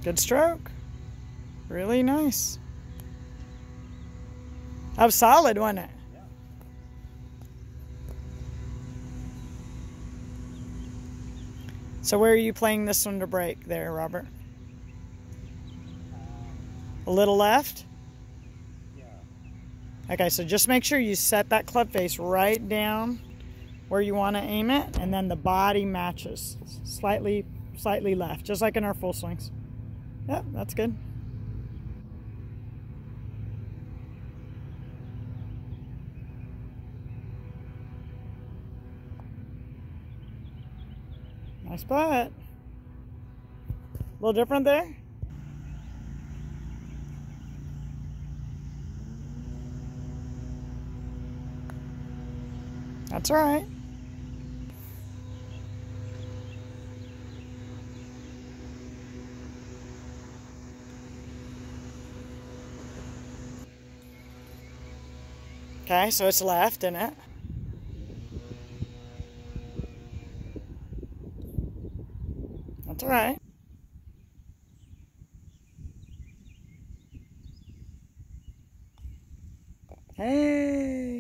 Good stroke. Really nice. That was solid, wasn't it? Yeah. So where are you playing this one to break there, Robert? A little left? Yeah. Okay, so just make sure you set that club face right down where you want to aim it, and then the body matches. Slightly left, just like in our full swings. Yep, that's good. Nice putt. A little different there. That's all right. Okay, so it's left, isn't it? That's all right. Hey.